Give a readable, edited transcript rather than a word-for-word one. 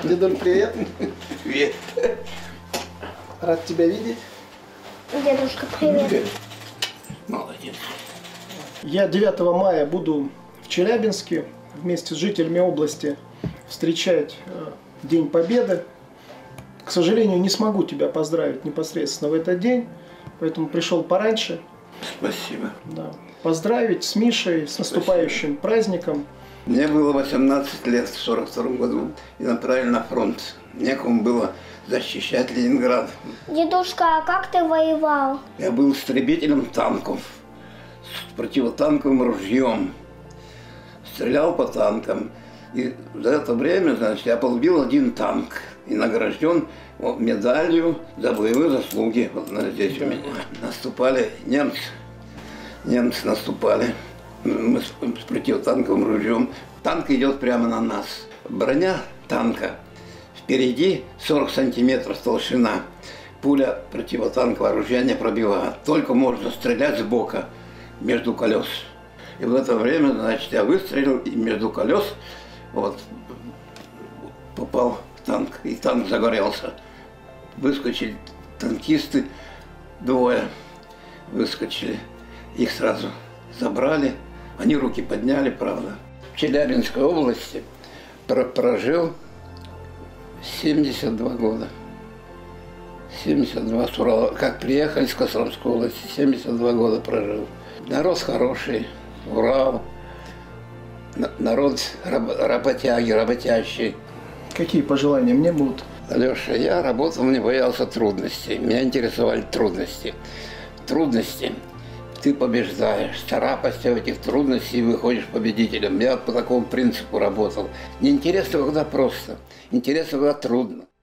Дедуль, привет. Привет. Рад тебя видеть. Дедушка, привет. Молодец. Я 9 мая буду в Челябинске вместе с жителями области встречать День Победы. К сожалению, не смогу тебя поздравить непосредственно в этот день, поэтому пришел пораньше. Спасибо. Да. Поздравить с Мишей, с наступающим праздником. Мне было 18 лет в 1942 году и направили на фронт. Некому было защищать Ленинград. Дедушка, а как ты воевал? Я был истребителем танков с противотанковым ружьем. Стрелял по танкам. И за это время, значит, я полюбил один танк и награжден медалью за боевые заслуги. Вот здесь у меня. Наступали немцы. Немцы наступали. Мы с противотанковым ружьем. Танк идет прямо на нас. Броня танка. Впереди 40 сантиметров толщина. Пуля противотанкового ружья не пробивает. Только можно стрелять сбоку, между колес. И в это время, значит, я выстрелил, и между колес вот, попал в танк. И танк загорелся. Выскочили танкисты, двое выскочили. Их сразу забрали. Они руки подняли, правда. В Челябинской области прожил 72 года. 72 с Урала. Как приехали с Костромской области, 72 года прожил. Народ хороший, Урал. Народ работяги, работящий. Какие пожелания мне будут? Алеша, я работал, не боялся трудностей. Меня интересовали трудности. Трудности. Ты побеждаешь, царапаешься в этих трудностях и выходишь победителем. Я по такому принципу работал. Не интересно, когда просто. Интересно, когда трудно.